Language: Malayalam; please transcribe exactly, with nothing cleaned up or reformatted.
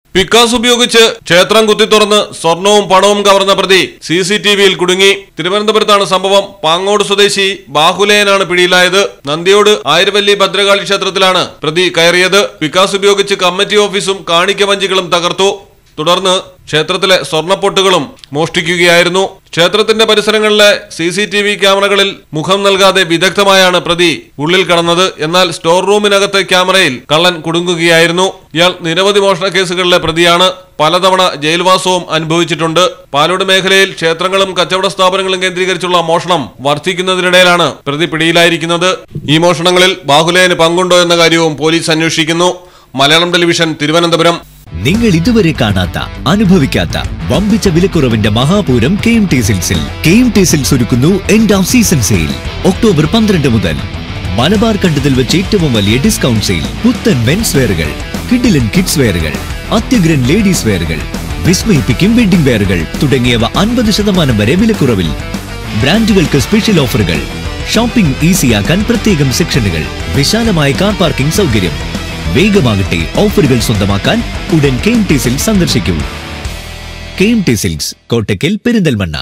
പിക്കാസ് ഉപയോഗിച്ച് ക്ഷേത്രം കുത്തിത്തുറന്ന് സ്വർണവും പണവും കവർന്ന പ്രതി സി സി ടി വിയിൽ കുടുങ്ങി. തിരുവനന്തപുരത്താണ് സംഭവം. പാങ്ങോട് സ്വദേശി ബാഹുലേയനാണ് പിടിയിലായത്. നന്ദിയോട് ആയിരവല്ലി ഭദ്രകാളി ക്ഷേത്രത്തിലാണ് പ്രതി കയറിയത്. പിക്കാസ് ഉപയോഗിച്ച് കമ്മിറ്റി ഓഫീസും കാണിക്ക വഞ്ചികളും തകർത്തു. തുടർന്ന് ക്ഷേത്രത്തിലെ സ്വർണ്ണപ്പൊട്ടുകളും മോഷ്ടിക്കുകയായിരുന്നു. ക്ഷേത്രത്തിന്റെ പരിസരങ്ങളിലെ സി സി ടി വി ക്യാമറകളിൽ മുഖം നൽകാതെ വിദഗ്ധമായാണ് പ്രതി ഉള്ളിൽ കടന്നത്. എന്നാൽ സ്റ്റോർ റൂമിനകത്തെ ക്യാമറയിൽ കള്ളൻ കുടുങ്ങുകയായിരുന്നു. ഇയാൾ നിരവധി മോഷണ കേസുകളിലെ പ്രതിയാണ്. പലതവണ ജയിൽവാസവും അനുഭവിച്ചിട്ടുണ്ട്. പാലോട് മേഖലയിൽ ക്ഷേത്രങ്ങളും കച്ചവട സ്ഥാപനങ്ങളും കേന്ദ്രീകരിച്ചുള്ള മോഷണം വർദ്ധിക്കുന്നതിനിടയിലാണ് പ്രതി പിടിയിലായിരിക്കുന്നത്. ഈ മോഷണങ്ങളിൽ ബാഹുലേയന് പങ്കുണ്ടോ എന്ന കാര്യവും പോലീസ് അന്വേഷിക്കുന്നു. മലയാളം ടെലിവിഷൻ, തിരുവനന്തപുരം. നിങ്ങൾ ഇതുവരെ കാണാത്ത, അനുഭവിക്കാത്ത വമ്പിച്ച വിലക്കുറവിന്റെ മഹാപൂരം കെ എം ടി സിൽസിൽ. കെ എം ടി സിൽസ് ഒരുക്കുന്നു end of season sale. October പന്ത്രണ്ട് മുതൽ മലബാർ കണ്ടതിൽ വെച്ച് ഏറ്റവും വലിയ ഡിസ്കൗണ്ട് സെയിൽ. പുത്തൻ മെൻസ് വെയറുകൾ, കിഡിലൻ കിഡ്സ് വെയറുകൾ, അത്യഗ്രൻ ലേഡീസ് വെയറുകൾ, വിസ്മയിപ്പിക്കും വെഡിംഗ് വെയറുകൾ തുടങ്ങിയവ അൻപത് ശതമാനം വരെ വിലക്കുറവിൽ. ബ്രാൻഡുകൾക്ക് സ്പെഷ്യൽ ഓഫറുകൾ. ഷോപ്പിംഗ് ഈസിയാക്കാൻ പ്രത്യേകം സെക്ഷനുകൾ. വിശാലമായ കാർ പാർക്കിംഗ് സൗകര്യം. വേഗമാകട്ടെ ഓഫറുകൾ സ്വന്തമാക്കാൻ ഉടൻ കെ എം ടി സിൽക്സ് സന്ദർശിക്കൂ. K M T silks, Kottakkal, Perinthalmanna.